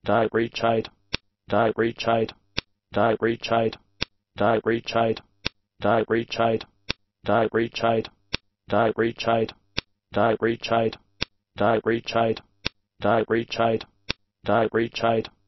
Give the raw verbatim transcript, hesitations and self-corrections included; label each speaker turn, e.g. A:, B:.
A: dietrichite, dietrichite, dietrichite, dietrichite, dietrichite, dietrichite, dietrichite, dietrichite, dietrichite, dietrichite, dietrichite.